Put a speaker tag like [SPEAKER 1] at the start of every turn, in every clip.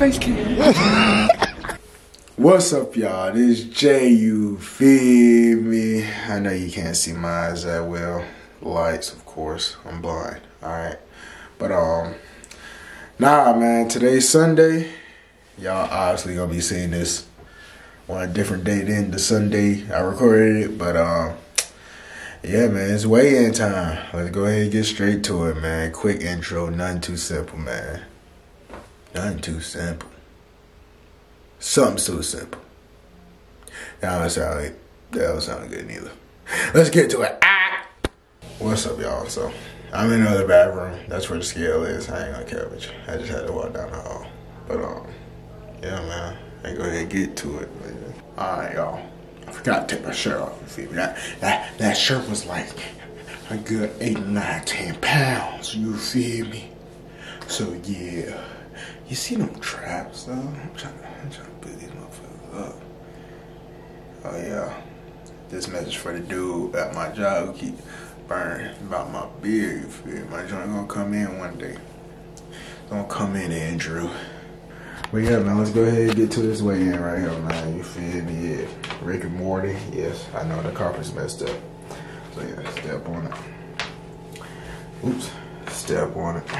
[SPEAKER 1] face cam.
[SPEAKER 2] What's up, y'all? This Jay, you feel me? I know you can't see my eyes that well. Lights, of course. I'm blind, alright? But, nah, man, today's Sunday. Y'all obviously gonna be seeing this on a different day than the Sunday I recorded it. But, yeah, man, it's weigh-in time. Let's go ahead and get straight to it, man. Quick intro, nothing too simple, man. Nothing too simple. Something so simple. That don't sound good neither. Let's get to it. What's up, y'all? So, I'm in another bathroom. That's where the scale is. I ain't gonna care with you. I just had to walk down the hall. But, yeah, man. I go ahead and get to it. Alright, y'all. I forgot to take my shirt off. You feel me? That shirt was like a good 8, 9, 10 pounds. You feel me? So, yeah. You see them traps, though? I'm trying to put these motherfuckers up. Oh, yeah. This message for the dude at my job who keep burning about my beard, you feel me? My joint gonna come in one day. Gonna come in, Andrew. But yeah, man, let's go ahead and get to this weigh-in right here, man. You feel me? Yeah. Rick and Morty. Yes, I know the carpet's messed up. So, yeah, step on it. Oops. Step on it.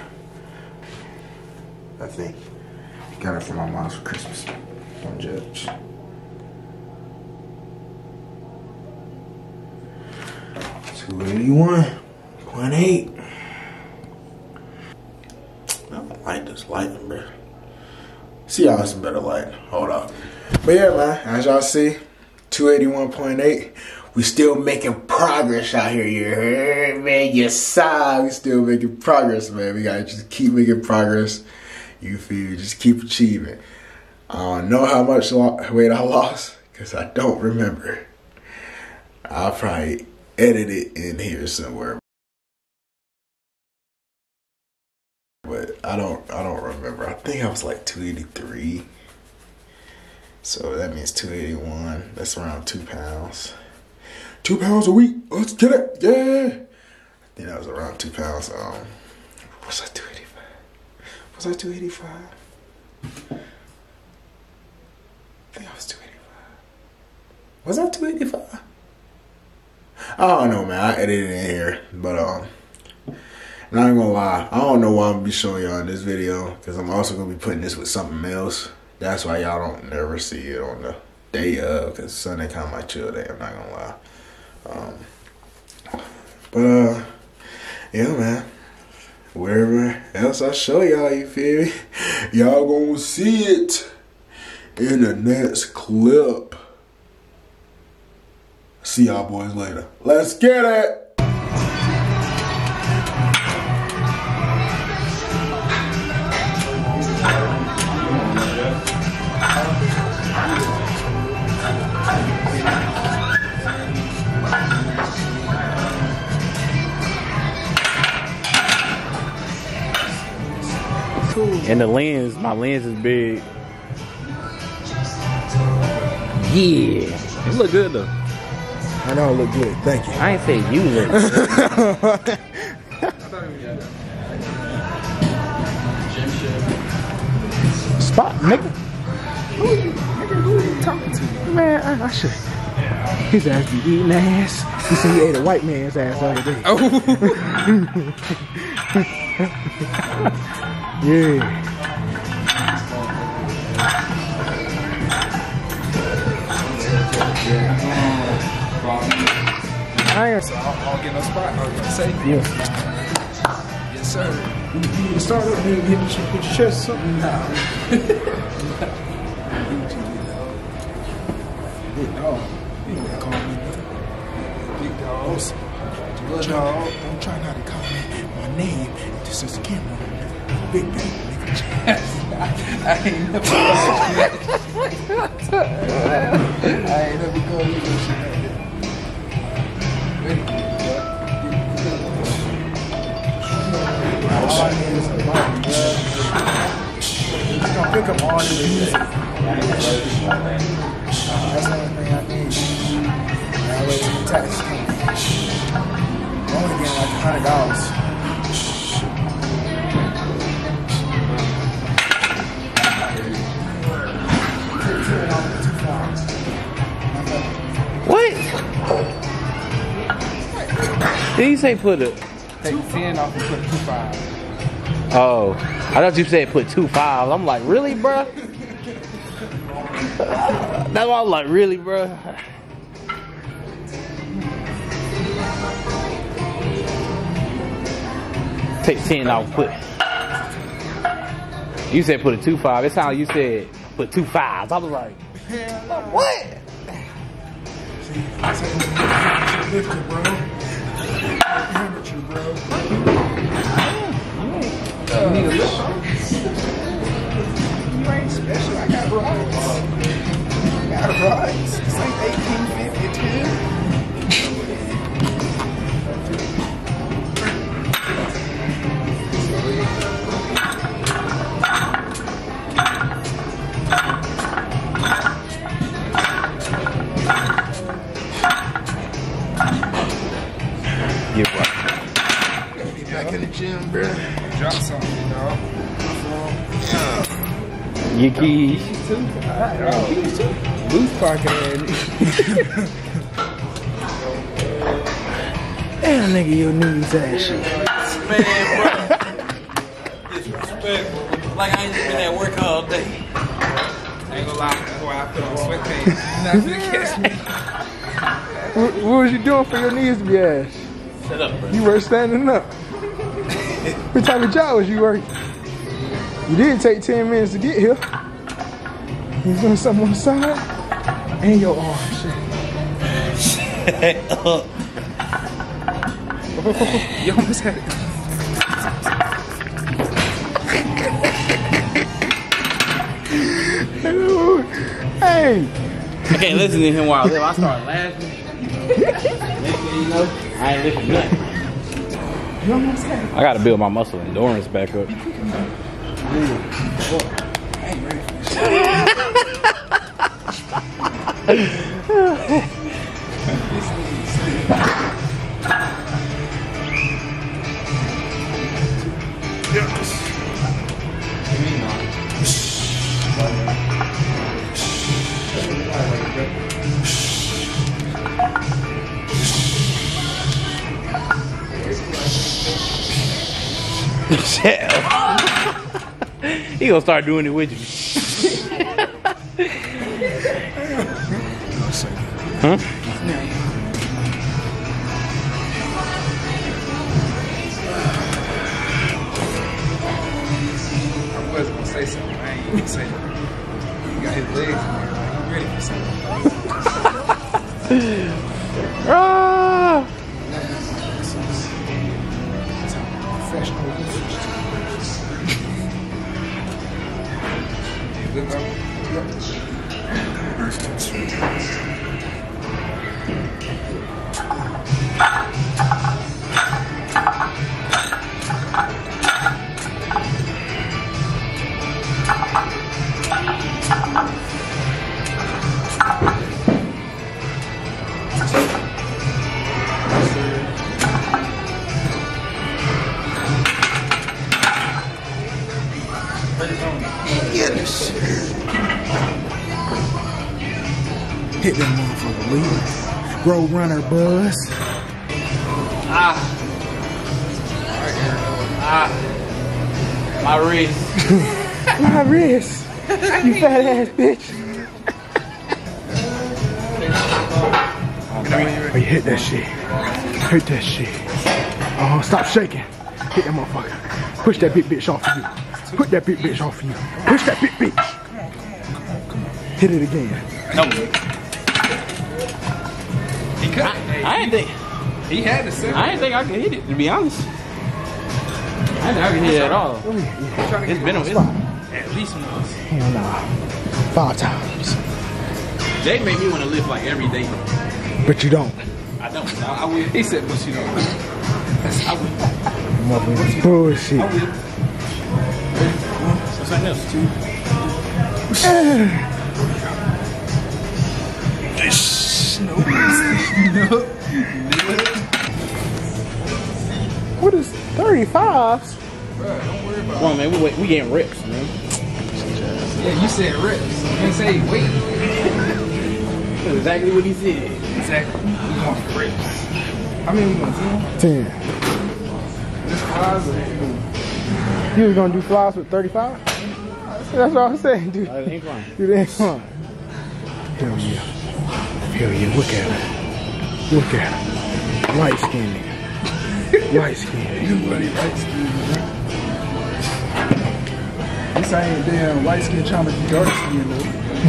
[SPEAKER 2] I think got it from my mom's for Christmas. Don't judge. $281.8. I don't like this lighting, bro. See y'all some better lighting. Hold up. But yeah, man, as y'all see, 281.8. We still making progress out here, you heard, man? Yes, we still making progress, man. We gotta just keep making progress. You feel me? Just keep achieving. I don't know how much weight I lost because I don't remember. I'll probably edit it in here somewhere, but I don't remember. I think I was like 283. So that means 281. That's around 2 pounds. 2 pounds a week. Let's get it. Yeah. I think that was around 2 pounds. What's that? 285. Was I 285? I think I was 285. Was I 285? I don't know, man. I edited it in here. But, not even gonna lie. I don't know why I'm gonna be showing y'all in this video. Because I'm also gonna be putting this with something else. That's why y'all don't never see it on the day of. Because Sunday kind of my chill day. I'm not gonna lie. Yeah, man. Wherever else I show y'all, you feel me? Y'all gonna see it in the next clip. See y'all boys later. Let's get it!
[SPEAKER 1] And the lens, my lens is big. Yeah. It look good though.
[SPEAKER 2] I know it look good. Thank you.
[SPEAKER 1] I ain't say you look good. Spot, nigga. Who are you talking to? Man, I should. His ass be eating ass. He said he ate a white man's ass the other day. Oh. Yeah.
[SPEAKER 3] So I'll get no spot. I was gonna say.
[SPEAKER 1] Yes.
[SPEAKER 3] Yes, sir.
[SPEAKER 2] You can start up here and hit your chest or something.
[SPEAKER 3] Nah.
[SPEAKER 2] Big dog. You know what they call me.
[SPEAKER 3] Big dogs.
[SPEAKER 2] Don't try not to call me my name. This is the camera. Big dog, nigga.
[SPEAKER 3] I ain't never called you this shit. Ready?
[SPEAKER 2] I'm gonna pick up all the music. That's the only thing I need. I'll wait till the tax comes. I'm only getting like $100.
[SPEAKER 4] Did he say put a?
[SPEAKER 3] Take 10 off and put 2.5.
[SPEAKER 4] Oh, I thought you said put 2.5. I'm like, really, bro? That's why I'm like, really, bro? Take 10 off, put. You said put a 2.5. It sounded like you said put 2 5s. I was like, what?
[SPEAKER 1] Lift it, bro. Amateur, bro.
[SPEAKER 3] You need a lift? You ain't special. I got rides. I got rides. This ain't 1850,
[SPEAKER 4] Get right.
[SPEAKER 3] Be back in the gym, bro. Drop something, dog.
[SPEAKER 4] Your keys.
[SPEAKER 3] Loose pocket ass.
[SPEAKER 1] Damn, nigga, your knees ass shit.
[SPEAKER 4] Man, bro. Disrespectful. Like I ain't just been at work all day.
[SPEAKER 3] I ain't gonna lie, that's why I put on sweatpants. You're not gonna catch me.
[SPEAKER 1] What was you doing for your knees to be ass?
[SPEAKER 4] Shut up, bro.
[SPEAKER 1] You were standing up. What type of job was you working? You did take 10 minutes to get here. You was doing something on the side? And your arm, shit.
[SPEAKER 4] Shut up.
[SPEAKER 3] You almost had it.
[SPEAKER 1] Hey!
[SPEAKER 4] I can't listen to him while I live. I start laughing. Next thing you know, I ain't listening to nothing.
[SPEAKER 1] You almost had it.
[SPEAKER 4] I gotta build my muscle endurance back up. He gonna start doing it with you. Huh?
[SPEAKER 3] I was gonna say something. I ain't gonna say it. He got his legs in there. Like, he ready for something.
[SPEAKER 4] Ah!
[SPEAKER 1] Professional.
[SPEAKER 3] Look up.
[SPEAKER 1] Hit that motherfucker, Lee. Road runner buzz.
[SPEAKER 4] My wrist.
[SPEAKER 1] My wrist. You fat ass bitch. Oh, you hit that shit. Hit that shit. Oh, stop shaking. Hit that motherfucker. Push that big bitch off of you. Put that big bitch off of you. Push that big bitch. Hit it again.
[SPEAKER 4] No.
[SPEAKER 3] He could.
[SPEAKER 4] I didn't think.
[SPEAKER 3] He had to say.
[SPEAKER 4] I didn't think I could hit it. To be honest, I didn't think I could hit it at all.
[SPEAKER 1] Oh, yeah.
[SPEAKER 4] It's been a
[SPEAKER 3] at least once.
[SPEAKER 1] Hell nah. 5 times.
[SPEAKER 4] Jay made me want to live like every day.
[SPEAKER 1] But you don't.
[SPEAKER 4] I don't. I will.
[SPEAKER 3] He said, "But you know,
[SPEAKER 4] I will.
[SPEAKER 1] Motherfucking bullshit.
[SPEAKER 4] I will. So something else.
[SPEAKER 1] What is 35s?
[SPEAKER 4] Come on, man. We getting reps, man.
[SPEAKER 3] yeah, you said reps. You didn't say weight.
[SPEAKER 4] That's exactly what he said.
[SPEAKER 3] Exactly. We want reps. How many you want?
[SPEAKER 1] 10.
[SPEAKER 3] Just flies or
[SPEAKER 1] You was gonna do flies with 35? That's what I'm saying, dude.
[SPEAKER 4] That ain't fun.
[SPEAKER 1] Dude, ain't fun. Hell yeah. Hell yeah, look at her. Look at her. Light skin nigga. Light skin.
[SPEAKER 3] you really light skin, bro. This ain't damn light skin trying to be dark skin, though.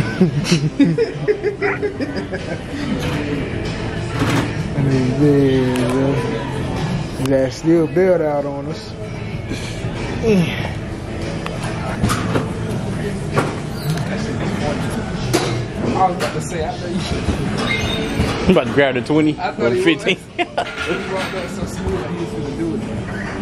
[SPEAKER 1] And then, that still bailed out on us.
[SPEAKER 3] I was about to say, I thought you should.
[SPEAKER 4] I'm about to grab the 20
[SPEAKER 3] I
[SPEAKER 4] or
[SPEAKER 3] thought
[SPEAKER 4] the
[SPEAKER 3] he
[SPEAKER 4] 15.
[SPEAKER 3] He walked up so smooth like he was gonna do it.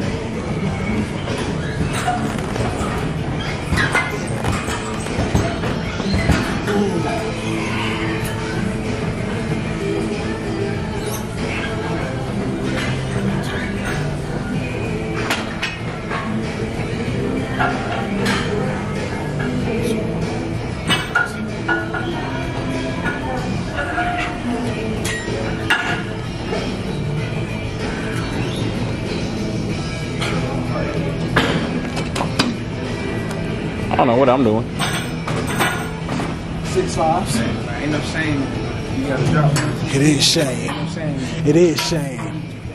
[SPEAKER 4] I don't know what I'm doing.
[SPEAKER 3] 6 5s. Ain't no shame. You gotta drop.
[SPEAKER 1] It is shame.
[SPEAKER 3] Ain't no shame.
[SPEAKER 1] It is shame.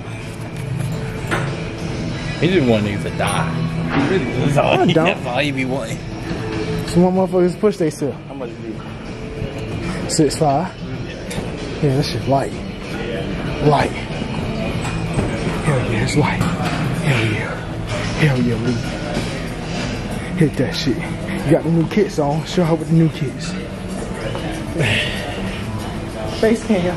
[SPEAKER 4] He just want niggas to die.
[SPEAKER 3] He really does.
[SPEAKER 4] That's all,
[SPEAKER 1] I don't.
[SPEAKER 4] that's all he be wanting.
[SPEAKER 1] Some more motherfuckers push themselves.
[SPEAKER 4] How much is it?
[SPEAKER 1] 6'5". Yeah, that shit light. Light. Hell yeah, it's light. Hell yeah. Hell yeah, Lee. Hit that shit. You got the new kits on. Show her with the new kits. Face cam.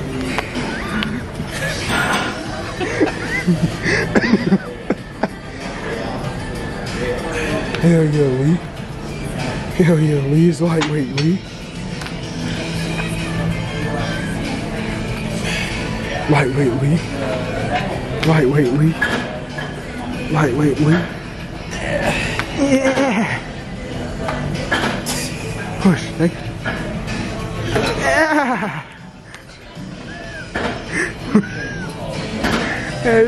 [SPEAKER 1] Hell yeah, Lee. Hell yeah, Lee. It's lightweight, Lee. Lightweight Lee. Lightweight Lee. Lightweight Lee. Yeah. Push, nigga. Yeah. Hey.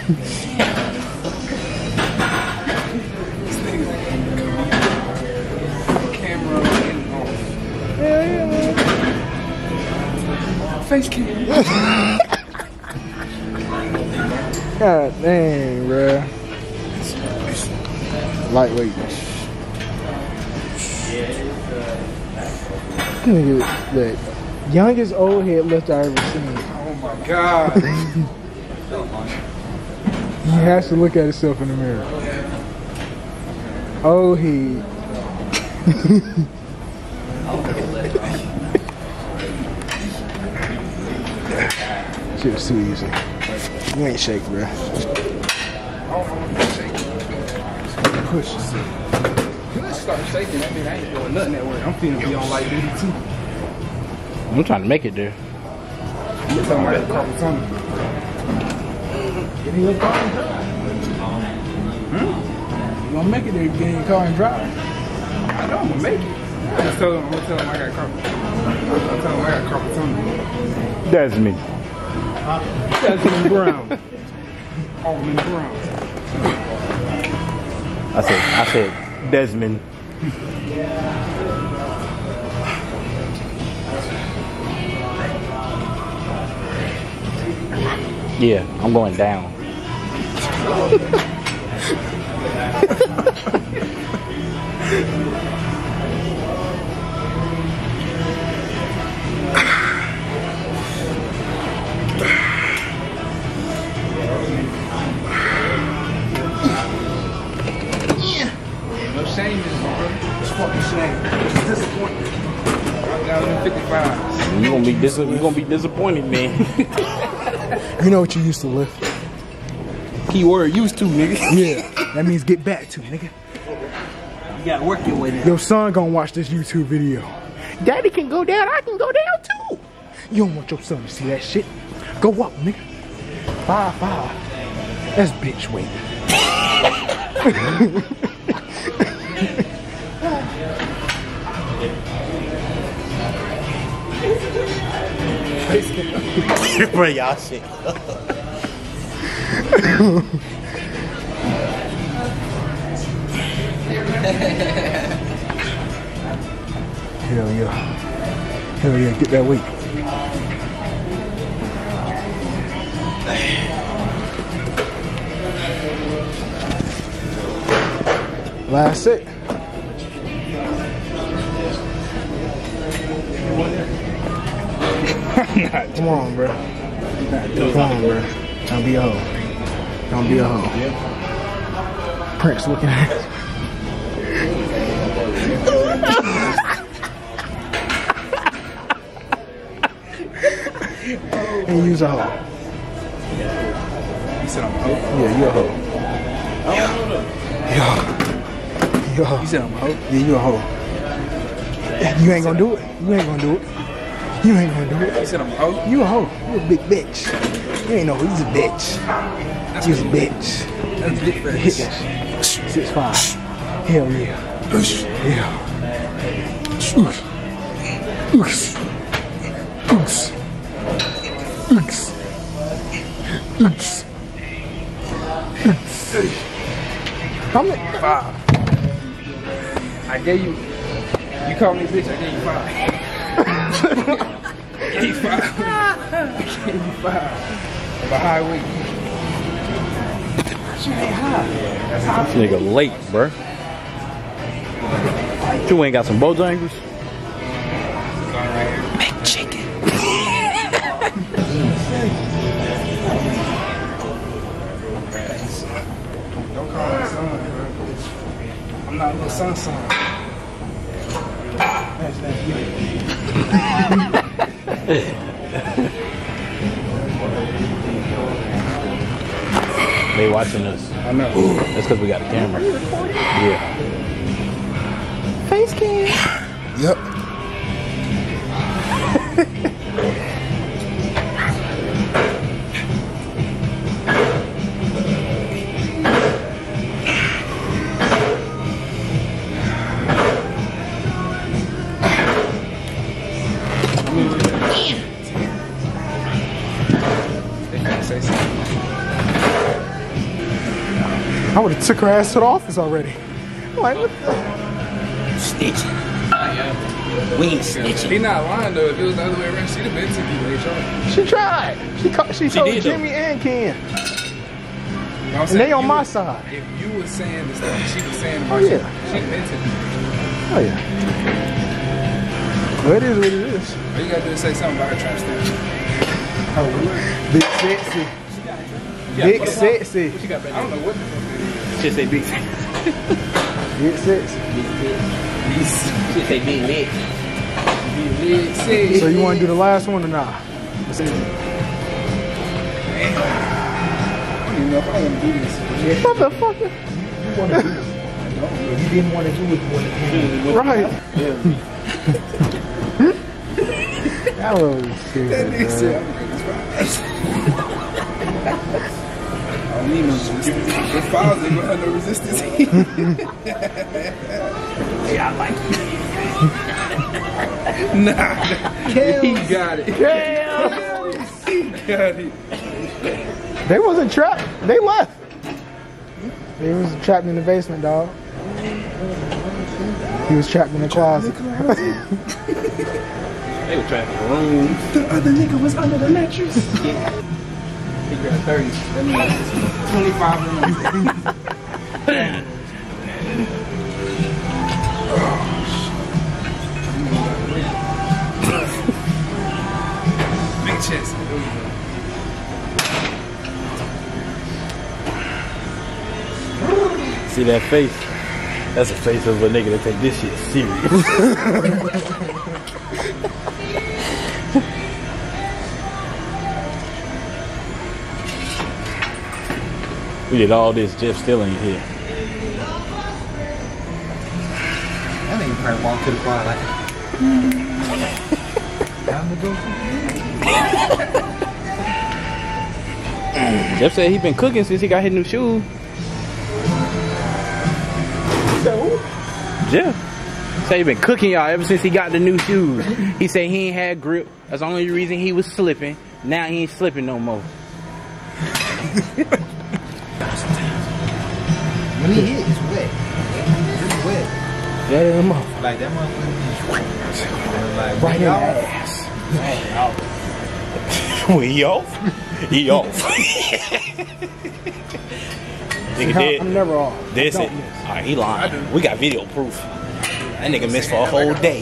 [SPEAKER 3] Camera and off.
[SPEAKER 1] Yeah, yeah, man.
[SPEAKER 3] Face cam.
[SPEAKER 1] God dang, bruh. Lightweight. Nigga, the youngest old head lift I ever seen.
[SPEAKER 3] Oh my god.
[SPEAKER 1] He has to look at himself in the mirror. Oh, he. Shit was too easy. You ain't shake, bro. Push.
[SPEAKER 3] Let's start shaking. That mean I ain't doing nothing that way. I'm finna be on light duty too.
[SPEAKER 4] I'm trying to make it there.
[SPEAKER 3] I'm talking about carpal tunnel.
[SPEAKER 1] Get in your car and drive. You gonna make it there, get in your car and drive.
[SPEAKER 3] I know I'm gonna make it. I'm gonna tell him I got carpal. I'm telling him I got carpal tunnel.
[SPEAKER 4] Desmond.
[SPEAKER 3] Desmond Brown. Almond Brown.
[SPEAKER 4] I said Desmond. Yeah, I'm going down.
[SPEAKER 3] No shame in this, bro. It's fucking shame. It's disappointment. I'm down to 55.
[SPEAKER 4] You gonna be disappointed, man.
[SPEAKER 1] You know what you used to lift?
[SPEAKER 3] Keyword used to, nigga.
[SPEAKER 1] Yeah, that means get back to, nigga.
[SPEAKER 3] You gotta work your way down.
[SPEAKER 1] Your son gonna watch this YouTube video. Daddy can go down, I can go down too. You don't want your son to see that shit. Go up, nigga. 5'5". That's bitch weight.
[SPEAKER 4] Bro, y'all shit.
[SPEAKER 1] Hell yeah. Hell yeah, get that weight. Last set. Come on, bro. Come on, bro. Don't be a hoe. Don't be a hoe. Prince looking at it. And use a hoe.
[SPEAKER 3] You said I'm a hoe?
[SPEAKER 1] Yeah, you a hoe. Yeah. You a hoe.
[SPEAKER 3] You said I'm a hoe?
[SPEAKER 1] Yeah, you a hoe. You ain't gonna do it. You ain't gonna do it. You ain't gonna do it.
[SPEAKER 3] You said I'm a hoe?
[SPEAKER 1] You a hoe. You a big bitch. You ain't know he's a bitch. He's a bitch.
[SPEAKER 3] That's big
[SPEAKER 1] Hit
[SPEAKER 3] face.
[SPEAKER 1] that shit. 6'5". Hell yeah. Yeah. Oops. Oops. Oops. Oops. Oops. How many?
[SPEAKER 3] 5. I gave you. You called me bitch. I gave you 5. I gave you 5. I gave you 5. Of a high weight. She ain't high. That's high.
[SPEAKER 4] This nigga late, bruh. You ain't got some Bojangles?
[SPEAKER 3] McChicken. Don't call me son, bro. I'm not a little son. That's you.
[SPEAKER 4] They watching us.
[SPEAKER 3] I know.
[SPEAKER 4] That's because we got a camera. Yeah.
[SPEAKER 1] Face cam. Yep.
[SPEAKER 3] Say something.
[SPEAKER 1] I would have took her ass to the office already. I'm like, what the?
[SPEAKER 5] Snitching. We ain't snitching.
[SPEAKER 3] He not lying though. If it was the other way around, she'd have been to HR.
[SPEAKER 1] She tried. She told
[SPEAKER 4] did,
[SPEAKER 1] Jimmy and Ken.
[SPEAKER 3] You know what I'm
[SPEAKER 1] And
[SPEAKER 3] saying?
[SPEAKER 1] they on
[SPEAKER 3] You
[SPEAKER 1] my
[SPEAKER 3] was-
[SPEAKER 1] side.
[SPEAKER 3] If you was saying the stuff she was saying about
[SPEAKER 1] Oh,
[SPEAKER 3] you,
[SPEAKER 1] yeah.
[SPEAKER 3] she'd have been to you.
[SPEAKER 1] Oh yeah. Well, it is what it is.
[SPEAKER 3] All you gotta do is say something about her trying to stand.
[SPEAKER 1] Big sexy. Big sexy.
[SPEAKER 3] What you got back there? I don't know what the fuck
[SPEAKER 4] Just say big.
[SPEAKER 1] Big sexy.
[SPEAKER 5] Shit, they being lit.
[SPEAKER 3] it is.
[SPEAKER 1] So you want to do the last one or not?
[SPEAKER 3] I don't even know if I want to do this.
[SPEAKER 1] Motherfucker.
[SPEAKER 5] You didn't want to do it when
[SPEAKER 1] Right. That was stupid,
[SPEAKER 3] That nigga said,
[SPEAKER 1] bro.
[SPEAKER 3] I'm gonna this I don't need no resistance. The files ain't gonna have no resistance.
[SPEAKER 5] Yeah, I like it.
[SPEAKER 3] Nah. He got it. He got it.
[SPEAKER 1] They wasn't trapped. They left. They was trapped in the basement, dog. He was trapped in the closet.
[SPEAKER 4] They were trapped in the room.
[SPEAKER 3] The other nigga was under the mattress. He got 30. That means 25 Big chest.
[SPEAKER 4] See that face? That's a face of a nigga that take this shit serious. We did all this, Jeff still ain't here.
[SPEAKER 5] That nigga probably walked to the bar like, time to go.
[SPEAKER 4] Jeff said he been cooking since he got his new shoes. Jeff said he been cooking y'all ever since he got the new shoes. He said he ain't had grip. That's the only reason he was slipping. Now he ain't slipping no more.
[SPEAKER 5] When he hit, it's wet. It's wet.
[SPEAKER 1] That in the mouth.
[SPEAKER 5] Like that motherfucker. Like,
[SPEAKER 1] Right in the
[SPEAKER 5] off.
[SPEAKER 1] ass.
[SPEAKER 4] Well, he off. He off. Nigga dead.
[SPEAKER 1] I'm never off.
[SPEAKER 4] That's
[SPEAKER 1] I
[SPEAKER 4] it.
[SPEAKER 1] don't miss.
[SPEAKER 4] Alright, he lying. We got video proof. That nigga missed for a whole day.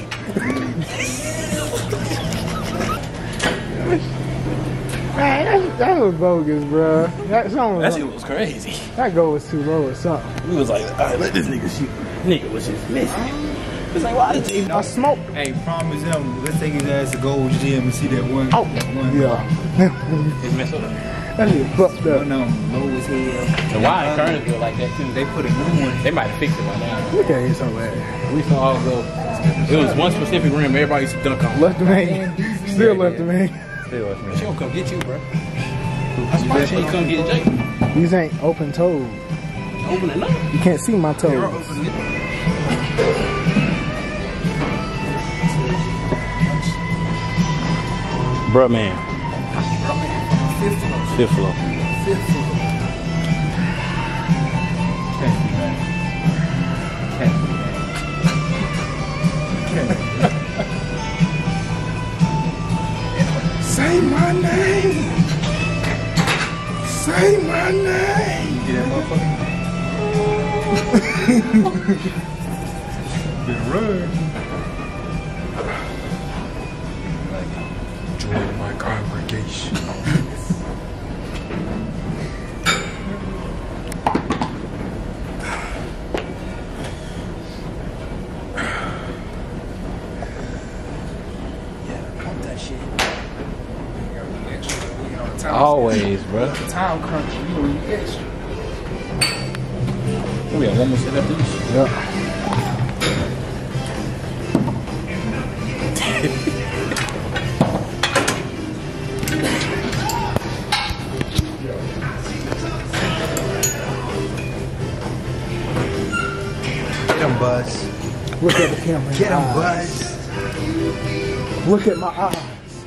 [SPEAKER 1] Man, that was bogus, bro. That song
[SPEAKER 4] That
[SPEAKER 1] was,
[SPEAKER 4] shit was crazy.
[SPEAKER 1] that goal was too low or something.
[SPEAKER 4] We was like, alright, let this nigga shoot. Nigga was just missing. It's like, why did you?
[SPEAKER 1] I smoked.
[SPEAKER 5] Hey, promise him. Let's take his ass to Gold's Gym and see that one.
[SPEAKER 1] Oh,
[SPEAKER 5] that one.
[SPEAKER 1] yeah.
[SPEAKER 4] His mess up.
[SPEAKER 1] That nigga fucked up.
[SPEAKER 5] One of them low as hell.
[SPEAKER 4] The wine in Kernersville like that too.
[SPEAKER 5] They put a new one.
[SPEAKER 4] They might have fixed it by now.
[SPEAKER 1] Look at his old ass.
[SPEAKER 4] We saw all go. It was one specific rim everybody used to dunk on.
[SPEAKER 1] Left him hanging. Still left him hanging.
[SPEAKER 4] She don't come get you, bro. That's why she ain't come get Jake.
[SPEAKER 1] These ain't open toes.
[SPEAKER 4] Open it up.
[SPEAKER 1] You can't see my toes.
[SPEAKER 4] Bruh, man. Fifth floor.
[SPEAKER 2] Say my name. Say my name.
[SPEAKER 5] You get that motherfucker? Been run.
[SPEAKER 2] Join my congregation.
[SPEAKER 4] Always, bro.
[SPEAKER 3] Time crunch, you know, you extra.
[SPEAKER 4] We got one more set after this.
[SPEAKER 1] Yeah.
[SPEAKER 5] Get him, Buzz.
[SPEAKER 1] Look at the camera.
[SPEAKER 5] Get him,
[SPEAKER 1] Eyes.
[SPEAKER 5] Buzz.
[SPEAKER 1] Look at my eyes.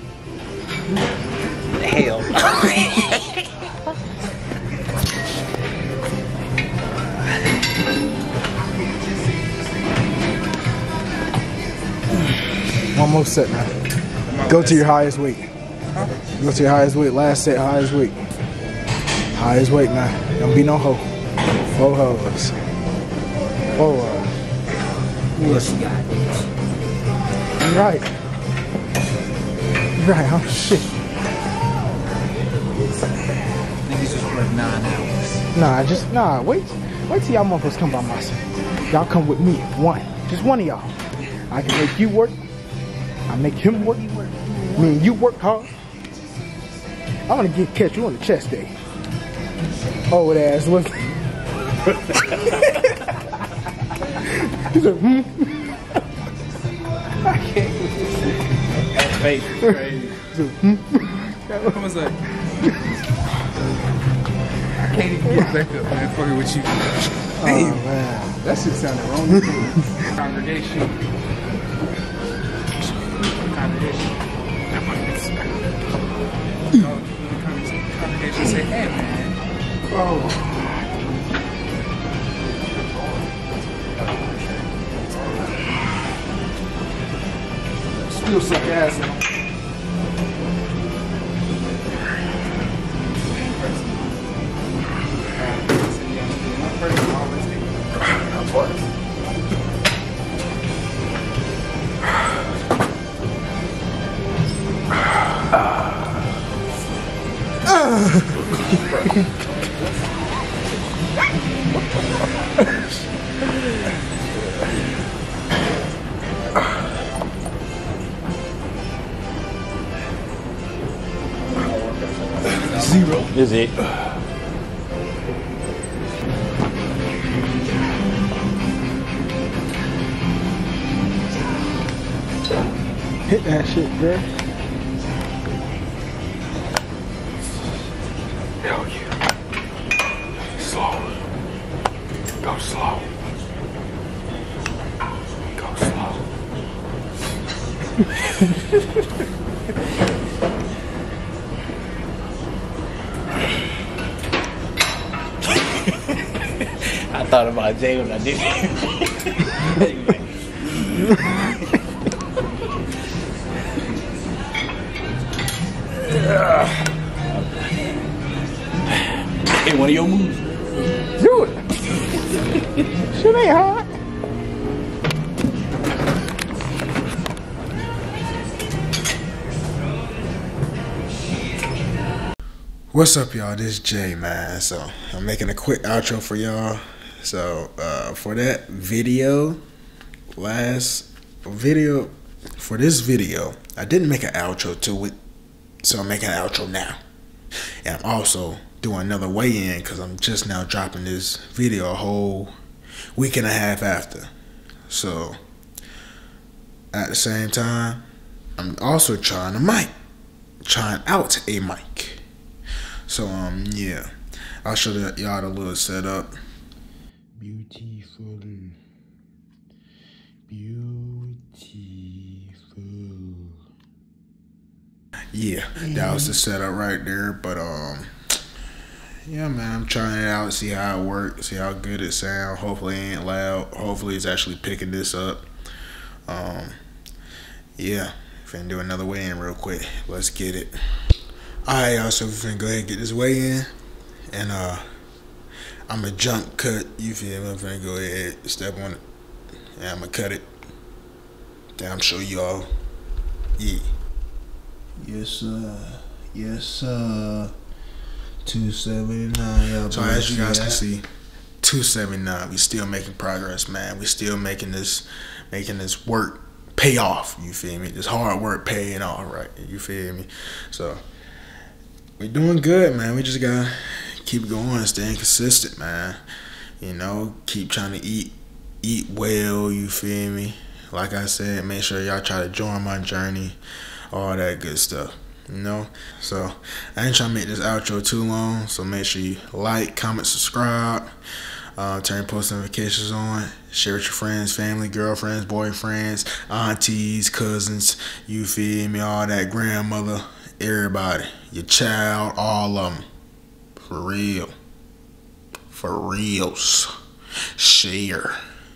[SPEAKER 4] Hell.
[SPEAKER 1] One more set now. Go to your highest weight. Go to your highest weight. Last set, highest weight. Highest weight, man. Don't be no hoe. 4 hoes. 4 hoes. Yes. You're right. You're right, I'm shit.
[SPEAKER 5] Niggas just work 9 hours.
[SPEAKER 1] Nah, wait till y'all motherfuckers come by my side. Y'all come with me, one. Just one of y'all. I can make you work. I make him work. Me and you work hard. I'm gonna catch you on the chest day. Old ass look. He said, I can't.
[SPEAKER 4] That face is crazy.
[SPEAKER 3] I was like, I can't even get back up, man, fucking with you.
[SPEAKER 1] Oh man.
[SPEAKER 3] That shit sounded wrong. Congregation. Congregation. Congregation say, hey, man.
[SPEAKER 1] Oh.
[SPEAKER 3] Still suck ass in them.
[SPEAKER 4] Zero. Is it?
[SPEAKER 1] Hit that shit, bro.
[SPEAKER 2] Hell yeah. Slow. Go slow. Go slow.
[SPEAKER 4] I thought about Jay when I did it. Hey, one of your moves.
[SPEAKER 1] Do it. Shit ain't hard.
[SPEAKER 2] What's up, y'all? This is Jay, man. So I'm making a quick outro for y'all. So for that video, for this video, I didn't make an outro to it, so I'm making an outro now. And I'm also doing another weigh-in because I'm just now dropping this video a whole week and a half after. So at the same time, I'm also trying out a mic. So yeah, I'll show y'all the little setup. Beautiful. Yeah, that was the setup right there. But yeah, man, I'm trying it out, see how it works, see how good it sounds. Hopefully it ain't loud. Hopefully it's actually picking this up. Yeah, finna do another weigh-in real quick. Let's get it. Alright, y'all, so we're finna go ahead and get this weigh-in. And I'm a jump cut, you feel me? I'm finna go ahead, step on it. And I'm gonna cut it. Then I'm show y'all. Yeah. Yes, sir. Yes, sir. 279, y'all. So as you guys can see, 279. We still making progress, man. We still making this work pay off. You feel me? This hard work paying off, right? You feel me? So we doing good, man. We just gotta keep going, staying consistent, man. You know, keep trying to eat well. You feel me? Like I said, make sure y'all try to join my journey, all that good stuff. You know, so I ain't trying to make this outro too long. So make sure you like, comment, subscribe, turn post notifications on, share with your friends, family, girlfriends, boyfriends, aunties, cousins. You feel me? All that, grandmother. Everybody, your child, all of them. For real. For reals. Share.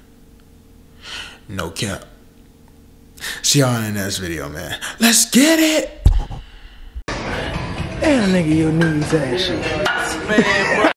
[SPEAKER 2] No cap. See y'all in the next video, man. Let's get it!
[SPEAKER 1] Damn, nigga, your knees ass shit.
[SPEAKER 4] Man, bro.